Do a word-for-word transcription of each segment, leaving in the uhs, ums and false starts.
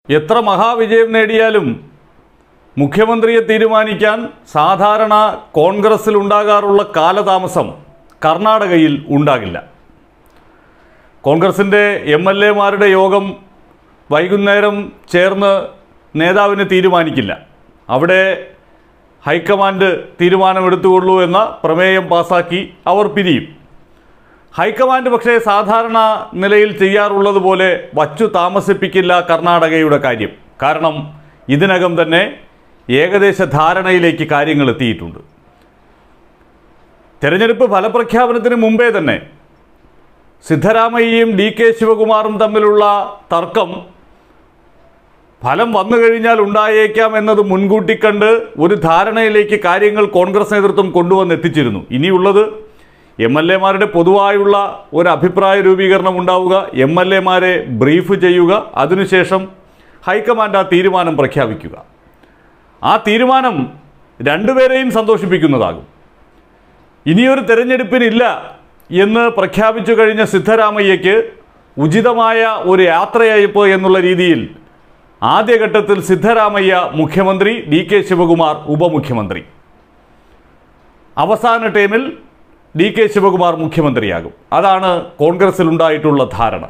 എത്ര മഹാവിജയം നേടിയാലും മുഖ്യമന്ത്രിയെ തീരുമാനിക്കാൻ സാധാരണ കോൺഗ്രസിൽ ഉണ്ടാകാറുള്ള കാലതാമസം കർണാടകയിൽ ഉണ്ടാകില്ല. കോൺഗ്രസിൻ്റെ എം എൽ എമാരുടെ യോഗം വൈകുന്നേരം ചേർന്ന് നേതാവിനെ തീരുമാനിക്കില്ല. അവിടെ ഹൈക്കമാൻഡ് തീരുമാനമെടുത്തുകൊള്ളൂ എന്ന പ്രമേയം പാസാക്കി അവർ പിരിയും. ഹൈക്കമാൻഡ് പക്ഷേ സാധാരണ നിലയിൽ ചെയ്യാറുള്ളതുപോലെ വച്ചു താമസിപ്പിക്കില്ല കർണാടകയുടെ കാര്യം. കാരണം ഇതിനകം തന്നെ ഏകദേശ ധാരണയിലേക്ക് കാര്യങ്ങൾ എത്തിയിട്ടുണ്ട്. തെരഞ്ഞെടുപ്പ് ഫലപ്രഖ്യാപനത്തിന് മുമ്പേ തന്നെ സിദ്ധരാമയ്യയും ഡി കെ ശിവകുമാറും തമ്മിലുള്ള തർക്കം ഫലം വന്നു കഴിഞ്ഞാൽ ഉണ്ടായേക്കാം എന്നത് മുൻകൂട്ടി കണ്ട് ഒരു ധാരണയിലേക്ക് കാര്യങ്ങൾ കോൺഗ്രസ് നേതൃത്വം കൊണ്ടുവന്നെത്തിച്ചിരുന്നു. ഇനിയുള്ളത് എം എൽ എമാരുടെ പൊതുവായുള്ള ഒരു അഭിപ്രായ രൂപീകരണം ഉണ്ടാവുക, എം എൽ എമാരെ ബ്രീഫ് ചെയ്യുക, അതിനുശേഷം ഹൈക്കമാൻഡ് ആ തീരുമാനം പ്രഖ്യാപിക്കുക. ആ തീരുമാനം രണ്ടുപേരെയും സന്തോഷിപ്പിക്കുന്നതാകും. ഇനിയൊരു തെരഞ്ഞെടുപ്പിനില്ല എന്ന് പ്രഖ്യാപിച്ചു കഴിഞ്ഞ സിദ്ധരാമയ്യയ്ക്ക് ഉചിതമായ ഒരു യാത്രയയപ്പ് എന്നുള്ള രീതിയിൽ ആദ്യഘട്ടത്തിൽ സിദ്ധരാമയ്യ മുഖ്യമന്ത്രി, ഡി കെ ശിവകുമാർ ഉപമുഖ്യമന്ത്രി. അവസാന ടൈമിൽ ഡി കെ ശിവകുമാർ മുഖ്യമന്ത്രിയാകും. അതാണ് കോൺഗ്രസിലുണ്ടായിട്ടുള്ള ധാരണ.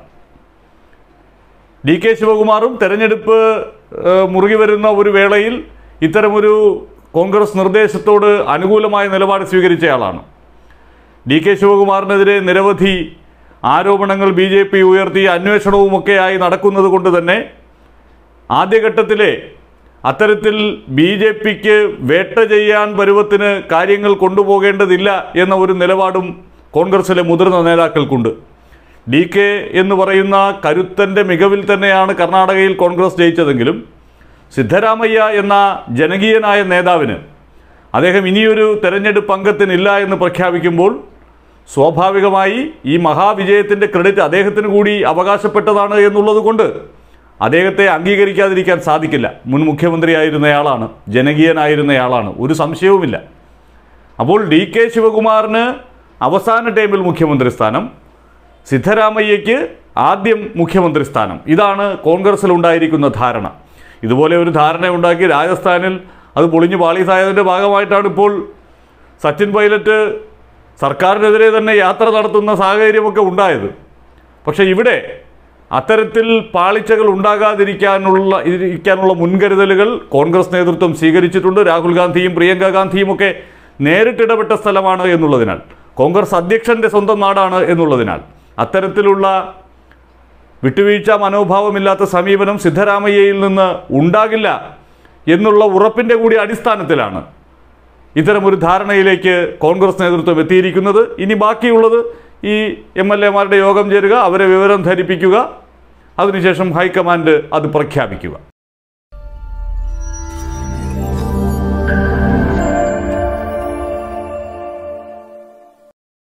ഡി കെ ശിവകുമാറും തെരഞ്ഞെടുപ്പ് മുറുകി വരുന്ന ഒരു വേളയിൽ ഇത്തരമൊരു കോൺഗ്രസ് നിർദ്ദേശത്തോട് അനുകൂലമായ നിലപാട് സ്വീകരിച്ചയാളാണ്. ഡി കെ ശിവകുമാറിനെതിരെ നിരവധി ആരോപണങ്ങൾ ബി ജെ പി ഉയർത്തി അന്വേഷണവുമൊക്കെയായി നടക്കുന്നത് കൊണ്ട് തന്നെ ആദ്യഘട്ടത്തിലെ അത്തരത്തിൽ ബി ജെ പിക്ക് വേട്ട ചെയ്യാൻ പരുവത്തിന് കാര്യങ്ങൾ കൊണ്ടുപോകേണ്ടതില്ല എന്ന ഒരു നിലപാടും കോൺഗ്രസിലെ മുതിർന്ന നേതാക്കൾക്കുണ്ട്. ഡി കെ എന്ന് പറയുന്ന കരുത്തൻ്റെ മികവിൽ തന്നെയാണ് കർണാടകയിൽ കോൺഗ്രസ് ജയിച്ചതെങ്കിലും സിദ്ധരാമയ്യ എന്ന ജനകീയനായ നേതാവിന് അദ്ദേഹം ഇനിയൊരു തെരഞ്ഞെടുപ്പ് അംഗത്തിനില്ല എന്ന് പ്രഖ്യാപിക്കുമ്പോൾ സ്വാഭാവികമായി ഈ മഹാവിജയത്തിൻ്റെ ക്രെഡിറ്റ് അദ്ദേഹത്തിന് കൂടി അവകാശപ്പെട്ടതാണ് എന്നുള്ളത് കൊണ്ട് അദ്ദേഹത്തെ അംഗീകരിക്കാതിരിക്കാൻ സാധിക്കില്ല. മുൻ മുഖ്യമന്ത്രിയായിരുന്നയാളാണ്, ജനകീയനായിരുന്നയാളാണ്, ഒരു സംശയവുമില്ല. അപ്പോൾ ഡി കെ ശിവകുമാറിന് അവസാന ടൈമിൽ മുഖ്യമന്ത്രി സ്ഥാനം, സിദ്ധരാമയ്യയ്ക്ക് ആദ്യം മുഖ്യമന്ത്രി സ്ഥാനം. ഇതാണ് കോൺഗ്രസിലുണ്ടായിരിക്കുന്ന ധാരണ. ഇതുപോലെ ഒരു ധാരണ ഉണ്ടാക്കി രാജസ്ഥാനിൽ അത് പൊളിഞ്ഞു പാളീസായതിൻ്റെ ഭാഗമായിട്ടാണ് ഇപ്പോൾ സച്ചിൻ പൈലറ്റ് സർക്കാരിനെതിരെ തന്നെ യാത്ര നടത്തുന്ന സാഹചര്യമൊക്കെ ഉണ്ടായത്. പക്ഷേ ഇവിടെ അത്തരത്തിൽ പാളിച്ചകൾ ഉണ്ടാകാതിരിക്കാനുള്ള ഇരിക്കാനുള്ള മുൻകരുതലുകൾ കോൺഗ്രസ് നേതൃത്വം സ്വീകരിച്ചിട്ടുണ്ട്. രാഹുൽ ഗാന്ധിയും പ്രിയങ്ക ഗാന്ധിയും ഒക്കെ നേരിട്ടിടപെട്ട സ്ഥലമാണ് എന്നുള്ളതിനാൽ, കോൺഗ്രസ് അധ്യക്ഷൻ്റെ സ്വന്തം നാടാണ് എന്നുള്ളതിനാൽ അത്തരത്തിലുള്ള വിട്ടുവീഴ്ച മനോഭാവമില്ലാത്ത സമീപനം സിദ്ധരാമയ്യയിൽ നിന്ന് ഉണ്ടാകില്ല എന്നുള്ള ഉറപ്പിൻ്റെ കൂടി അടിസ്ഥാനത്തിലാണ് ഇത്തരമൊരു ധാരണയിലേക്ക് കോൺഗ്രസ് നേതൃത്വം എത്തിയിരിക്കുന്നത്. ഇനി ബാക്കിയുള്ളത് ഈ എം എൽ എമാരുടെ യോഗം ചേരുക, അവരെ വിവരം ധരിപ്പിക്കുക, അതിനുശേഷം ഹൈക്കമാൻഡ് അത് പ്രഖ്യാപിക്കുക.